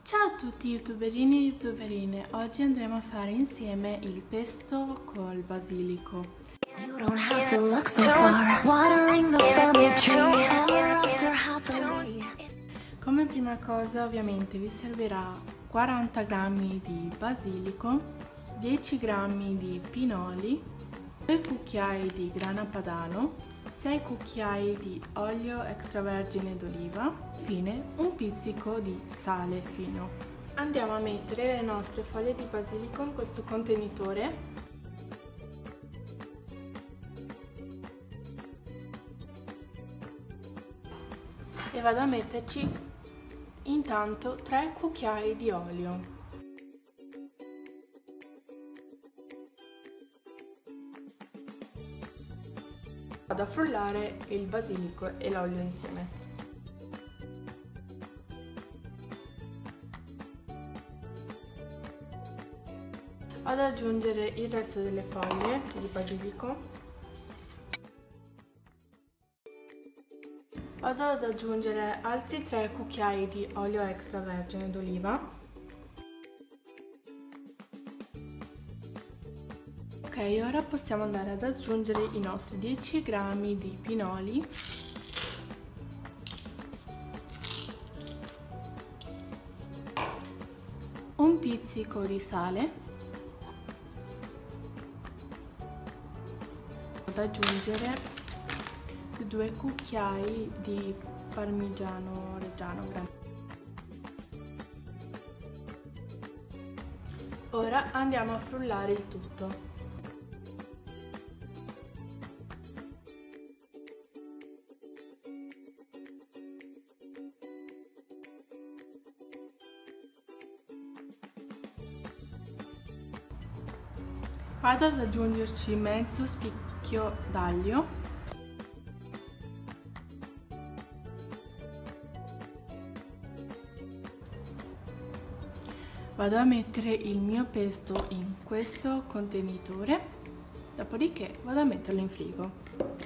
Ciao a tutti youtuberini e youtuberine, oggi andremo a fare insieme il pesto col basilico. You don't have to look so far, watering the family tree ever after happily. Come prima cosa ovviamente vi servirà 40 g di basilico, 10 g di pinoli, 2 cucchiai di grana padano, 6 cucchiai di olio extravergine d'oliva, infine un pizzico di sale fino. Andiamo a mettere le nostre foglie di basilico in questo contenitore e vado a metterci intanto 3 cucchiai di olio. Vado a frullare il basilico e l'olio insieme. Vado ad aggiungere il resto delle foglie di basilico. Vado ad aggiungere altri 3 cucchiai di olio extravergine d'oliva. Ok, ora possiamo andare ad aggiungere i nostri 10 g di pinoli, un pizzico di sale, ad aggiungere 2 cucchiai di parmigiano reggiano grande. Ora andiamo a frullare il tutto. Vado ad aggiungerci mezzo spicchio d'aglio, vado a mettere il mio pesto in questo contenitore, dopodiché vado a metterlo in frigo.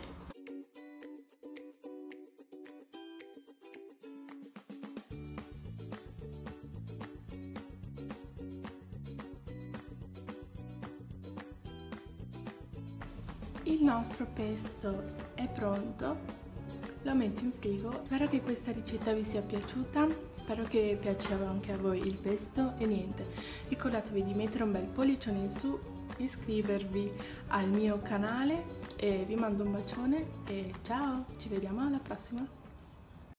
Il nostro pesto è pronto, lo metto in frigo. Spero che questa ricetta vi sia piaciuta, spero che piaceva anche a voi il pesto e niente, ricordatevi di mettere un bel pollicione in su, iscrivervi al mio canale e vi mando un bacione e ciao, ci vediamo alla prossima!